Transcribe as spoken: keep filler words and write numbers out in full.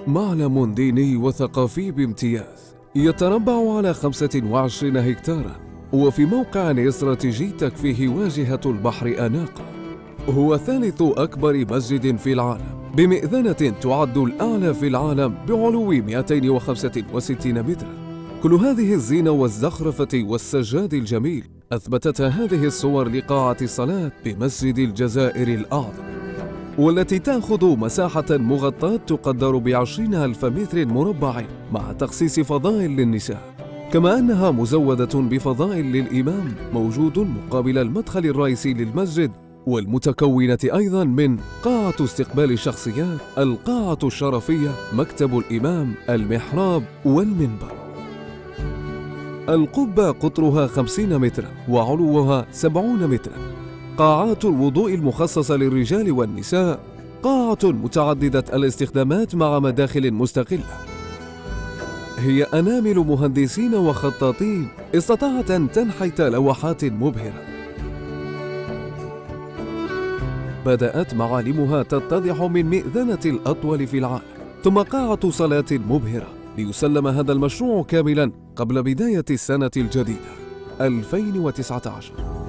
معلم ديني وثقافي بامتياز، يتربع على خمسة وعشرين هكتارا، وفي موقع استراتيجي تكفيه واجهة البحر أناقة. هو ثالث أكبر مسجد في العالم، بمئذنة تعد الأعلى في العالم بعلو مئتين وخمسة وستين مترا. كل هذه الزينة والزخرفة والسجاد الجميل أثبتتها هذه الصور لقاعة الصلاة بمسجد الجزائر الأعظم، والتي تأخذ مساحة مغطاة تقدر بعشرين ألف متر مربع مع تخصيص فضاء للنساء، كما أنها مزودة بفضاء للإمام موجود مقابل المدخل الرئيسي للمسجد، والمتكونة أيضا من قاعة استقبال الشخصيات، القاعة الشرفية، مكتب الإمام، المحراب والمنبر. القبة قطرها خمسين مترا وعلوها سبعين مترا. قاعات الوضوء المخصصة للرجال والنساء، قاعة متعددة الاستخدامات مع مداخل مستقلة. هي أنامل مهندسين وخطاطين استطاعت أن تنحت لوحات مبهرة بدأت معالمها تتضح من مئذنة الأطول في العالم، ثم قاعة صلاة مبهرة، ليسلم هذا المشروع كاملا قبل بداية السنة الجديدة ألفين وتسعة عشر.